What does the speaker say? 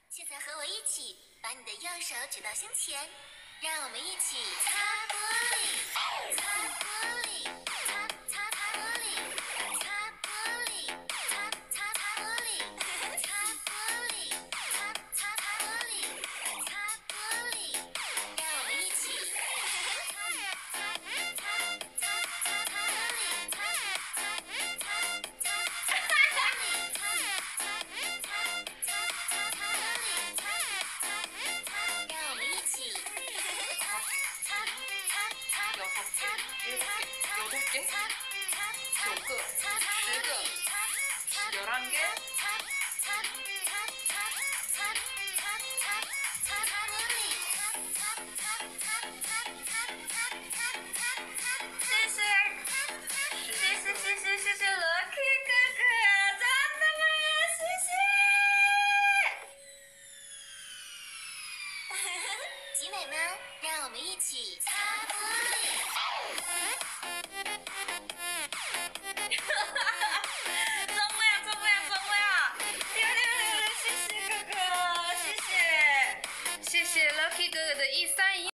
现在和我一起把你的右手举到胸前，让我们一起擦玻璃，擦玻璃，擦擦擦玻璃，擦玻璃，擦擦擦玻璃，擦玻璃，擦擦擦玻璃，擦玻璃，让我们一起擦擦擦擦擦擦擦玻璃，擦擦擦擦擦擦玻璃，擦擦擦擦擦擦擦玻璃。让我们一起擦擦擦擦有好擦有擦多少擦擦 9个、10个、11개。 擦擦擦擦擦擦擦擦擦玻璃，擦擦擦擦擦擦擦擦擦。 谢谢 Lucky 哥哥，真的吗？谢谢。 集美们，让我们一起擦玻璃。 中不呀？谢谢哥哥，谢谢 Lucky 哥哥的131。